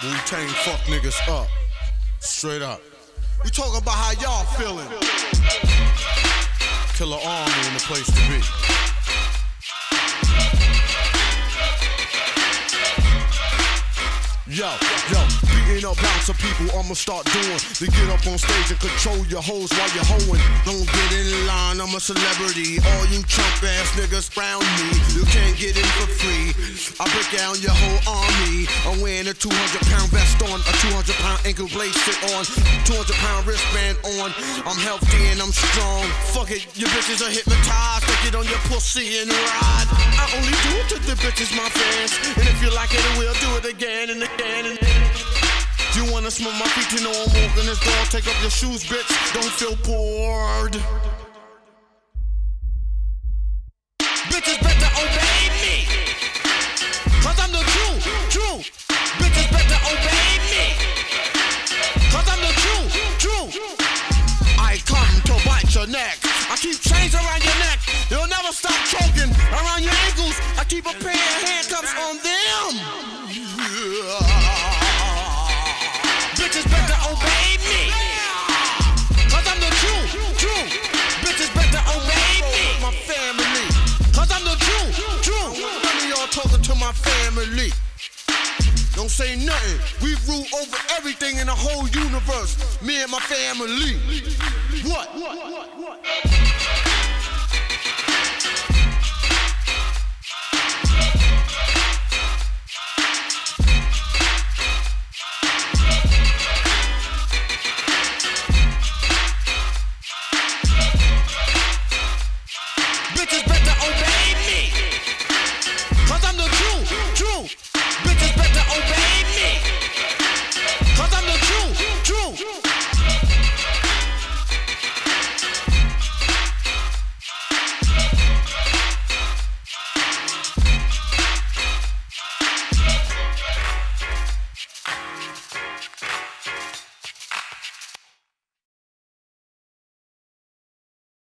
Wu-Tang fuck niggas up. Straight up. We talking about how y'all feeling. Killer Army in the place to be. Yo, beating up bouncer people, I'ma start doing. To get up on stage and control your hoes while you're hoeing. Don't get in line, I'm a celebrity. All you chump ass niggas round me, you can't get in for free. I break down your whole army. I'm wearing a 200-pound vest on, a 200-pound ankle bracelet on, 200-pound wristband on. I'm healthy and I'm strong. Fuck it, your bitches are hypnotized. Take it on your pussy and ride. I only do it to the bitches, my fans. And if you like it, we'll do it again and again. You wanna smell my feet, you know I'm walking this door. Take off your shoes, bitch, don't feel bored. Bitches better obey me, cause I'm the true. Bitches better obey me, cause I'm the true. I come to bite your neck. I keep chains around your neck. You'll never stop choking around your ankles. I keep a pair of handcuffs on them. Bitches better obey me, cause I'm the true. Bitches better obey me, my family, cause I'm the true. None of y'all talking to my family. Don't say nothing. We rule over everything in the whole universe. Me and my family. What? Bitches better obey